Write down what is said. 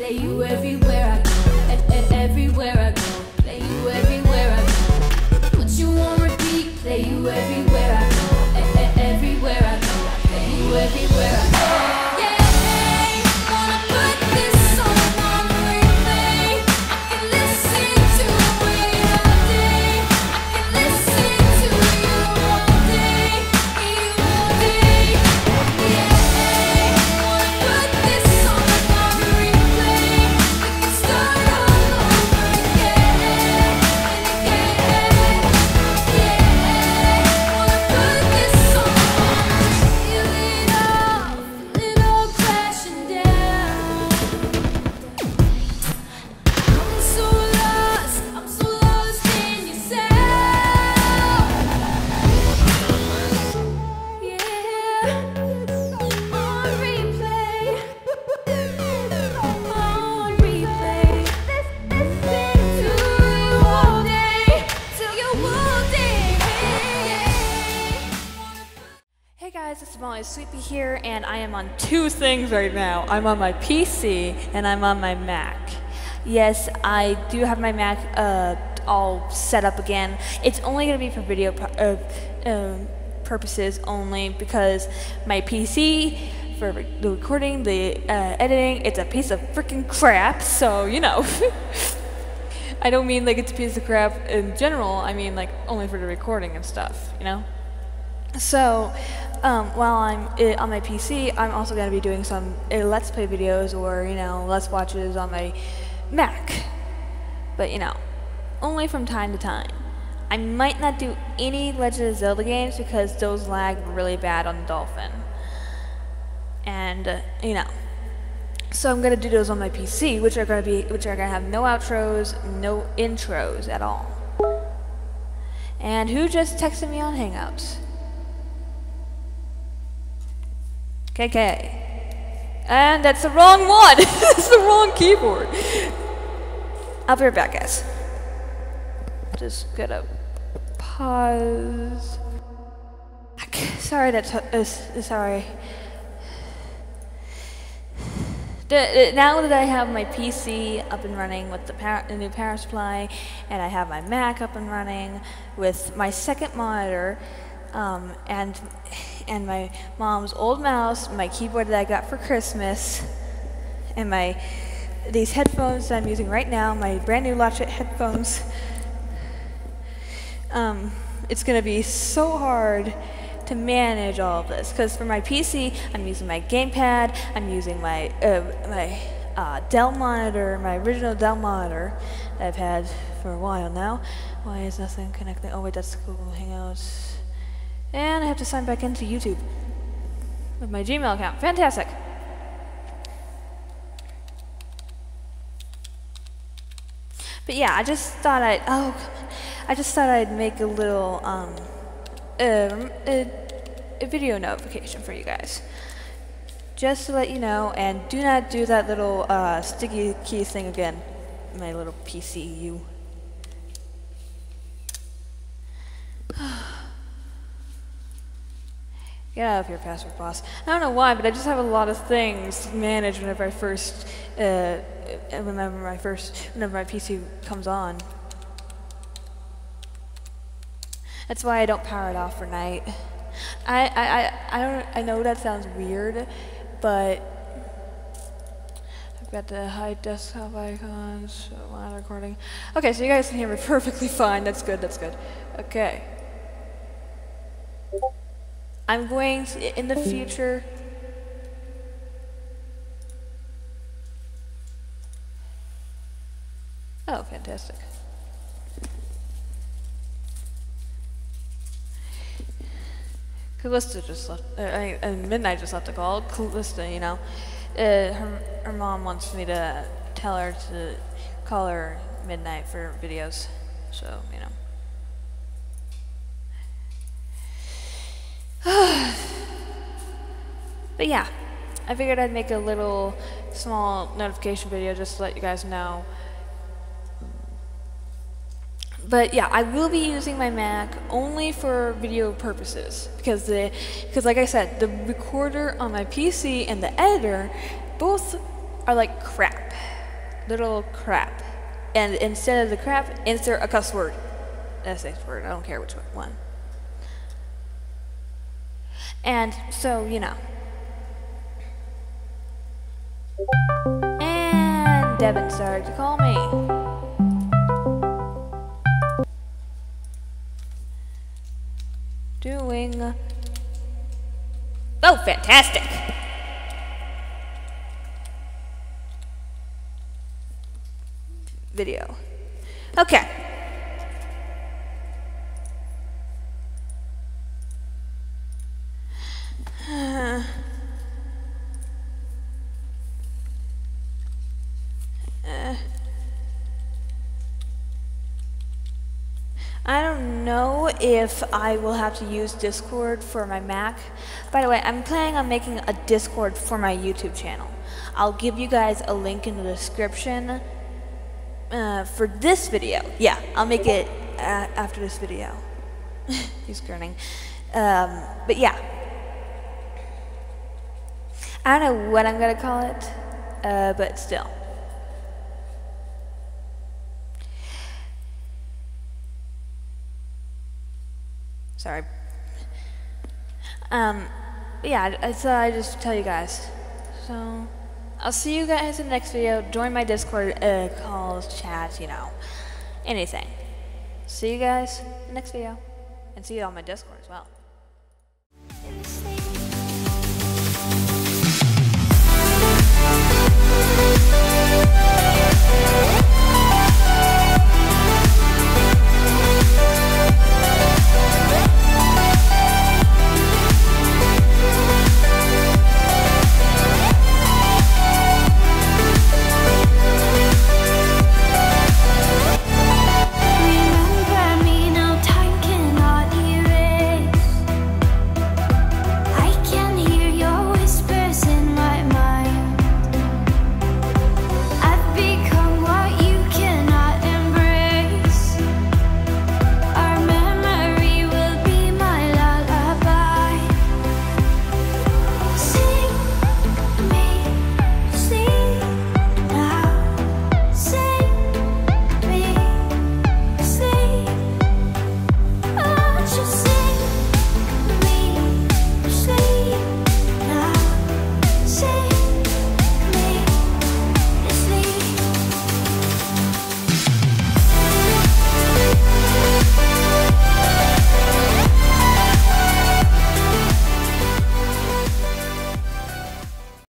play you everywhere I go, everywhere I go, play you everywhere I go. Put you on repeat, play you everywhere I go, everywhere I go, play you everywhere I go. Hey guys, it's Molly Sweepy here, and I am on two things right now. I'm on my PC and I'm on my Mac. Yes, I do have my Mac all set up again. It's only going to be for video purposes only, because my PC for the recording, the editing, it's a piece of freaking crap. So you know, I don't mean like it's a piece of crap in general. I mean like only for the recording and stuff. You know. So, while I'm on my PC, I'm also going to be doing some Let's Play videos or, you know, Let's Watches on my Mac. But, you know, only from time to time. I might not do any Legend of Zelda games because those lag really bad on the Dolphin. And, you know, so I'm going to do those on my PC, which are going to have no outros, no intros at all. And who just texted me on Hangouts? KK. And that's the wrong one! It's the wrong keyboard! I'll be right back, guys. Just gotta pause. Sorry, sorry. Now that I have my PC up and running with the new power supply, and I have my Mac up and running with my second monitor, and my mom's old mouse, my keyboard that I got for Christmas, and these headphones that I'm using right now, my brand new Logitech headphones. It's gonna be so hard to manage all of this, because for my PC, I'm using my gamepad, I'm using my Dell monitor, my original Dell monitor that I've had for a while now. Why is nothing connecting? Oh wait, that's Google Hangouts. And I have to sign back into YouTube with my Gmail account. Fantastic. But yeah, I just thought I'd make a little a video notification for you guys, just to let you know. And do not do that little sticky keys thing again, my little PCU. Get out of here, password boss. I don't know why, but I just have a lot of things to manage whenever I first, whenever my PC comes on. That's why I don't power it off for night. I know that sounds weird, but I've got the high desktop icons while recording. Okay, so you guys can hear me perfectly fine. That's good. That's good. Okay. I'm going to, in the future, oh, fantastic. Callista just left, Midnight just left a call. Callista, you know, her mom wants me to tell her to call her Midnight for videos, so, you know. But yeah, I figured I'd make a little small notification video just to let you guys know. But yeah, I will be using my Mac only for video purposes, because like I said, the recorder on my PC and the editor both are like crap. Little crap. And instead of the crap, insert a cuss word. A safe word, I don't care which one. And so, you know. And Devin started to call me. Doing... Oh, fantastic! Video. Okay. I don't know if I will have to use Discord for my Mac. By the way, I'm planning on making a Discord for my YouTube channel. I'll give you guys a link in the description for this video. Yeah, I'll make it after this video. He's grinning. But yeah. I don't know what I'm gonna call it, but still. Sorry. Yeah, I thought I'd just tell you guys. So, I'll see you guys in the next video. Join my Discord calls, chats, you know, anything. See you guys in the next video. And see you on my Discord as well.